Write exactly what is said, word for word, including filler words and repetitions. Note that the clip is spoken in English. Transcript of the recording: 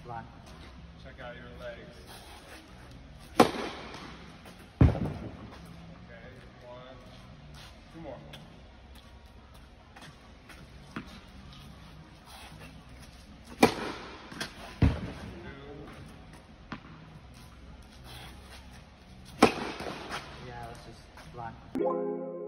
Line. Check out your legs. Okay, one, two more. Yeah, let's just line.